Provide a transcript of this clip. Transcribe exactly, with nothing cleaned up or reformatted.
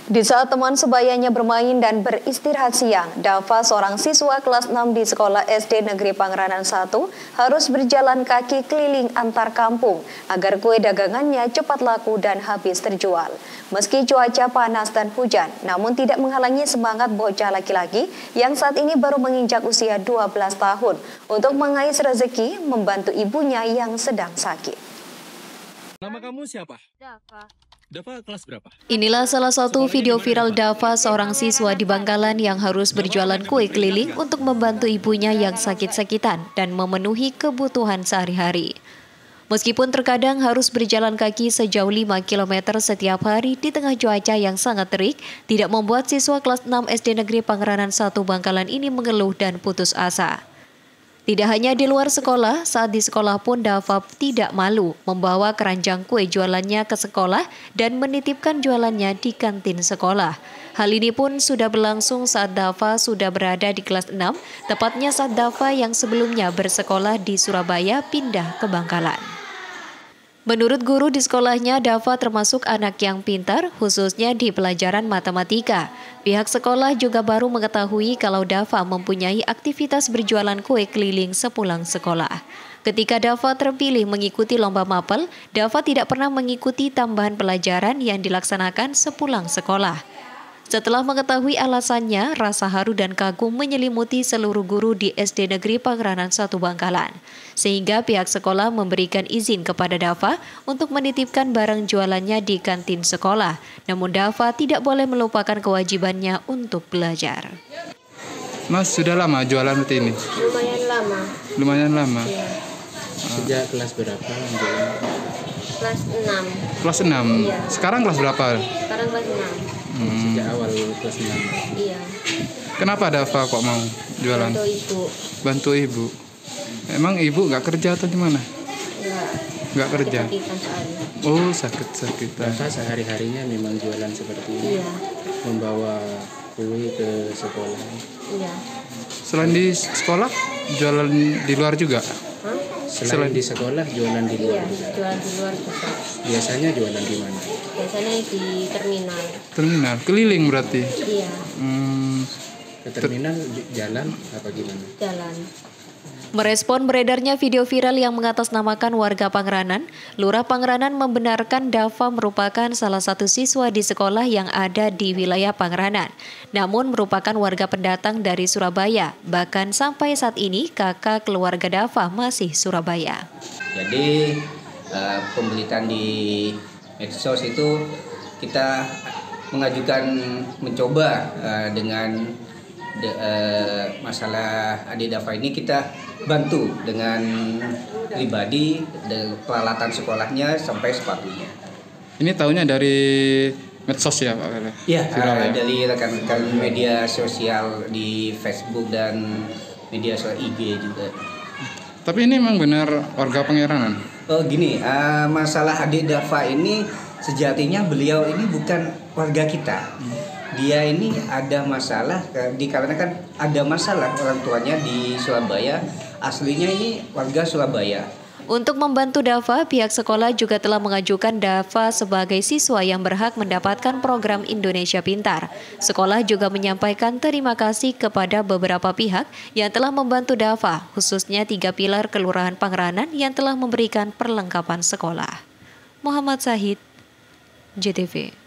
Di saat teman sebayanya bermain dan beristirahat siang, Dava, seorang siswa kelas enam di Sekolah S D Negeri Pangeranan satu, harus berjalan kaki keliling antar kampung agar kue dagangannya cepat laku dan habis terjual. Meski cuaca panas dan hujan, namun tidak menghalangi semangat bocah laki-laki yang saat ini baru menginjak usia dua belas tahun untuk mengais rezeki membantu ibunya yang sedang sakit. Nama kamu siapa? Dava. Dava kelas berapa? Inilah salah satu video viral Dava, seorang siswa di Bangkalan yang harus berjualan kue keliling untuk membantu ibunya yang sakit-sakitan dan memenuhi kebutuhan sehari-hari. Meskipun terkadang harus berjalan kaki sejauh lima kilometer setiap hari di tengah cuaca yang sangat terik, tidak membuat siswa kelas enam S D Negeri Pangeranan satu Bangkalan ini mengeluh dan putus asa. Tidak hanya di luar sekolah, saat di sekolah pun Dava tidak malu membawa keranjang kue jualannya ke sekolah dan menitipkan jualannya di kantin sekolah. Hal ini pun sudah berlangsung saat Dava sudah berada di kelas enam, tepatnya saat Dava yang sebelumnya bersekolah di Surabaya pindah ke Bangkalan. Menurut guru di sekolahnya, Dava termasuk anak yang pintar, khususnya di pelajaran matematika. Pihak sekolah juga baru mengetahui kalau Dava mempunyai aktivitas berjualan kue keliling sepulang sekolah. Ketika Dava terpilih mengikuti lomba mapel, Dava tidak pernah mengikuti tambahan pelajaran yang dilaksanakan sepulang sekolah. Setelah mengetahui alasannya, rasa haru dan kagum menyelimuti seluruh guru di S D Negeri Pangeranan satu Bangkalan. Sehingga pihak sekolah memberikan izin kepada Dava untuk menitipkan barang jualannya di kantin sekolah. Namun Dava tidak boleh melupakan kewajibannya untuk belajar. Mas, sudah lama jualan roti ini? Lumayan lama. Lumayan lama? Ya. Sejak kelas berapa jualan? Kelas enam. Kelas enam? Iya. Sekarang kelas berapa? Sekarang kelas enam. Hmm. Sejak awal kelas enam? Iya. Kenapa Dava kok mau jualan? Bantu ibu. Bantu ibu. Emang ibu nggak kerja atau gimana? Enggak. Nggak kerja? Kesakitan soalnya. Oh, sakit-sakitan. Dava sehari-harinya memang jualan seperti ini? Iya. Membawa kue ke sekolah? Iya. Selain di sekolah, jualan di luar juga? Hah? Selain di sekolah, jualan di luar Iya, juga? jualan di luar juga. Biasanya jualan di mana? Biasanya di terminal. Terminal, keliling berarti? Iya, Hmm. Ke terminal jalan apa gimana? jalan. Merespon beredarnya video viral yang mengatasnamakan warga Pangeranan, Lurah Pangeranan membenarkan Dava merupakan salah satu siswa di sekolah yang ada di wilayah Pangeranan, namun merupakan warga pendatang dari Surabaya. Bahkan sampai saat ini kakak keluarga Dava masih Surabaya. Jadi uh, pemberitaan di medsos itu kita mengajukan mencoba uh, dengan de, uh, masalah adik Dava ini kita bantu dengan pribadi, dengan peralatan sekolahnya sampai sepatunya. Ini tahunya dari medsos ya Pak? Ya, Viral, uh, ya? dari rekan-rekan media sosial di Facebook dan media sosial I G juga. Tapi ini memang benar warga Pangeranan? Oh gini, uh, masalah adik Dava ini sejatinya beliau ini bukan warga kita. Dia ini ada masalah, dikarenakan ada masalah orang tuanya di Surabaya, aslinya ini warga Surabaya. Untuk membantu Dava, pihak sekolah juga telah mengajukan Dava sebagai siswa yang berhak mendapatkan program Indonesia Pintar. Sekolah juga menyampaikan terima kasih kepada beberapa pihak yang telah membantu Dava, khususnya tiga pilar Kelurahan Pangeranan yang telah memberikan perlengkapan sekolah. Muhammad Sahid, J T V.